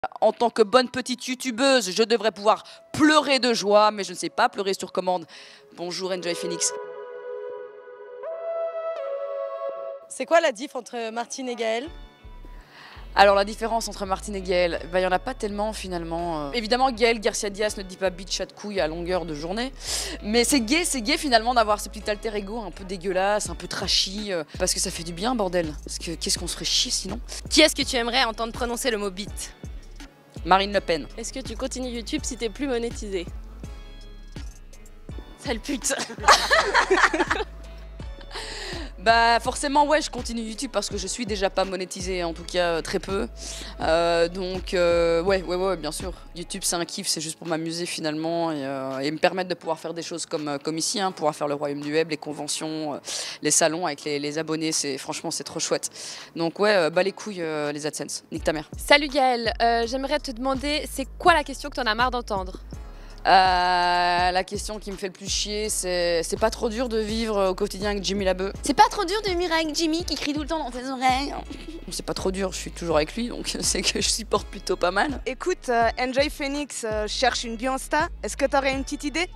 En tant que bonne petite youtubeuse, je devrais pouvoir pleurer de joie, mais je ne sais pas pleurer sur commande. Bonjour Enjoy Phoenix. C'est quoi la diff entre Martine et Gaël? Alors la différence entre Martine et Gaël, il n'y en a pas tellement finalement. Évidemment Gaël Garcia Diaz ne dit pas bitch à de couilles à longueur de journée, mais c'est gay finalement d'avoir ce petit alter ego un peu dégueulasse, un peu trashy, parce que ça fait du bien bordel, parce que qu'est-ce qu'on se ferait chier sinon. Qui est-ce que tu aimerais entendre prononcer le mot bite? Marine Le Pen. Est-ce que tu continues YouTube si t'es plus monétisé? Sale pute. Bah forcément ouais, je continue YouTube parce que je suis déjà pas monétisée, en tout cas très peu. Ouais, bien sûr. YouTube c'est un kiff, c'est juste pour m'amuser finalement et me permettre de pouvoir faire des choses comme ici, hein, pouvoir faire le royaume du web, les conventions, les salons avec les abonnés, franchement c'est trop chouette. Donc ouais, bas les couilles les AdSense, nique ta mère. Salut Gaël, j'aimerais te demander, c'est quoi la question que t'en as marre d'entendre? La question qui me fait le plus chier, c'est pas trop dur de vivre au quotidien avec Jimmy Labeu. C'est pas trop dur de vivre avec Jimmy qui crie tout le temps dans tes oreilles. C'est pas trop dur, je suis toujours avec lui, donc c'est que je supporte plutôt pas mal. Écoute, Enjoy Phoenix cherche une Beyoncé. Est-ce que t'aurais une petite idée?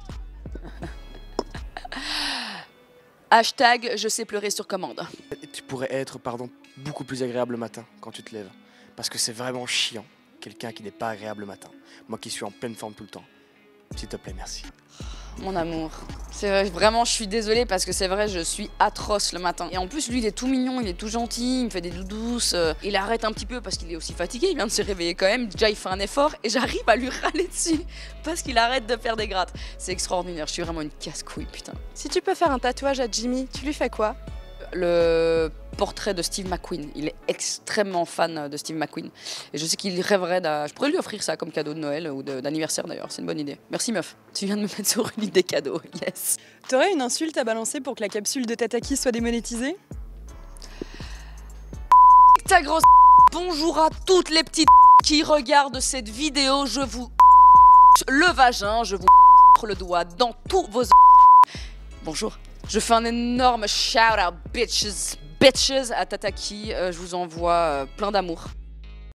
Hashtag je sais pleurer sur commande. Tu pourrais être, beaucoup plus agréable le matin quand tu te lèves. Parce que c'est vraiment chiant, quelqu'un qui n'est pas agréable le matin. Moi qui suis en pleine forme tout le temps. S'il te plaît, merci. Mon amour. C'est vrai, vraiment, je suis désolée parce que c'est vrai, je suis atroce le matin. Et en plus, lui, il est tout mignon, il est tout gentil, il me fait des doudous. Il arrête un petit peu parce qu'il est aussi fatigué, il vient de se réveiller quand même. Déjà, il fait un effort et j'arrive à lui râler dessus parce qu'il arrête de faire des grattes. C'est extraordinaire, je suis vraiment une casse-couille, putain. Si tu peux faire un tatouage à Jimmy, tu lui fais quoi? Le portrait de Steve McQueen. Il est extrêmement fan de Steve McQueen. Et je sais qu'il rêverait je pourrais lui offrir ça comme cadeau de Noël ou d'anniversaire d'ailleurs. C'est une bonne idée. Merci meuf. Tu viens de me mettre sur une idée cadeau. Yes. T'aurais une insulte à balancer pour que la capsule de Tataki soit démonétisée? Ta grosse. Bonjour à toutes les petites qui regardent cette vidéo. Je vous le vagin. Je vous le doigt dans tous vos. Bonjour. Je fais un énorme shout out bitches à Tataki, je vous envoie plein d'amour.